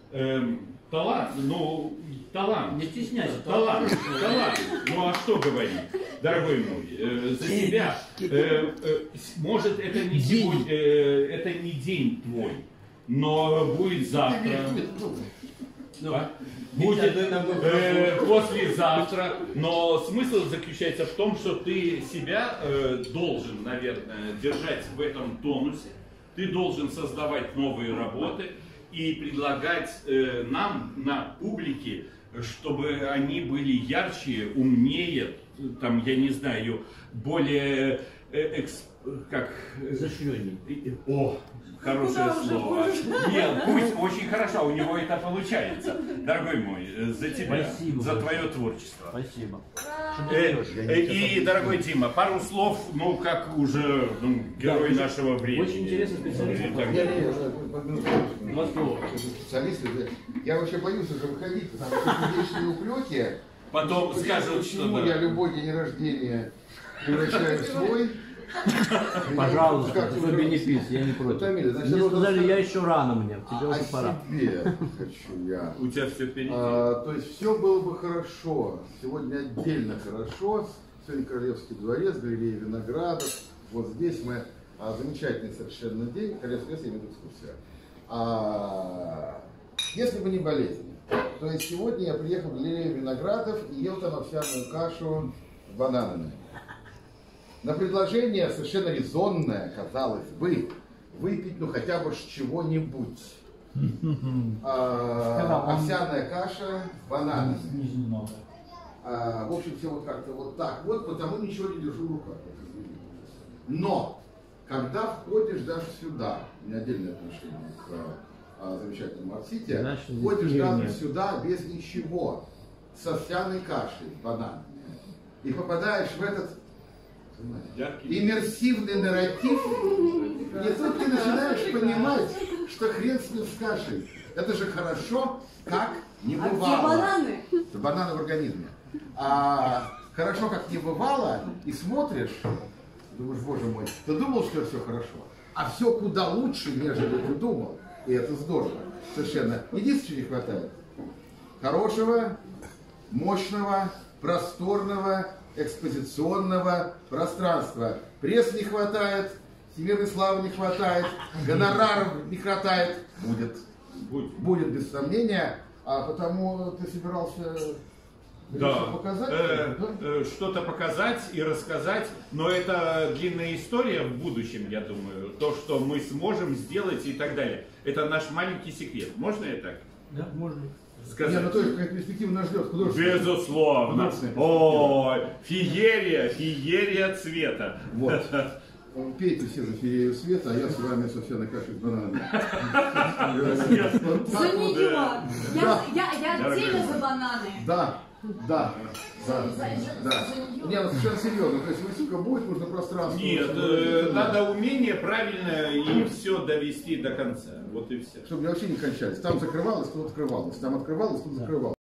Талант, талант. Не стесняйся. Талант. Ну а что говорить, дорогой мой, за себя. Может, это не сегодня, это не день твой, но будет завтра. Будет послезавтра, но смысл заключается в том, что ты себя должен, наверное, держать в этом тонусе, ты должен создавать новые работы и предлагать нам на публике, чтобы они были ярче, умнее, там, я не знаю, более изощренней. О, хорошее слово. Нет, пусть очень хорошо, у него это получается. Дорогой мой, за тебя, спасибо, за твое творчество. Спасибо. И, дорогой Дима, пару слов, как уже герой нашего времени. Очень интересный специалист. Я вообще боюсь уже выходить, потому что вечные упреки. Потом скажут, что я любой день рождения превращаю в свой. Пожалуйста, это бенефис, я не против. Мне сказали, я еще рано мне, тебе уже пора. Себе хочу я. У тебя все впереди. То есть все было бы хорошо. Сегодня отдельно хорошо. Сегодня Королевский дворец, галерея виноградов. Вот здесь мы замечательный совершенно день. Королевский дворец, я имею в виду экскурсия. Если бы не болезнь, то есть сегодня я приехал в галерею виноградов и ел там овсяную кашу с бананами. На предложение совершенно резонное, казалось бы, выпить хотя бы чего-нибудь. Овсяная каша с бананами. В общем, все вот как-то вот так вот, потому ничего не держу в руках. Но, когда входишь даже сюда, у меня отдельное отношение к замечательному Арт-Сити, входишь даже сюда без ничего, с овсяной кашей, с бананами, и попадаешь в этот иммерсивный нарратив, и тут ты начинаешь понимать, что хрен с ним с кашей. Это же хорошо, как не бывало. А где бананы? Это бананы в организме. Хорошо, как не бывало, и смотришь, думаешь, боже мой, ты думал, что все хорошо, а все куда лучше, нежели ты думал. И это здорово. Совершенно. Единственное, что не хватает. Хорошего, мощного, просторного, экспозиционного пространства. Пресс не хватает, всемирной славы не хватает, гонораров не хватает. Будет без сомнения. А потому ты собирался показать? Что-то показать и рассказать, но это длинная история в будущем, я думаю. То, что мы сможем сделать и так далее. Это наш маленький секрет. Можно я так? Да, можно. Нет, ну то есть какая перспектива нас ждет художественная. Безусловно. Ой, феерия цвета. Вот. Пейте все за феерию света, а я с вами совсем на кашу с бананами. За нее! Я отдельно за бананы. Да. Не, ну совершенно серьезно. То есть выставка будет, нужно пространство. Нет, надо умение правильно и все довести до конца. Вот и все. Чтобы вообще не кончались. Там закрывалось, тут открывалось. Там открывалось, тут закрывалось.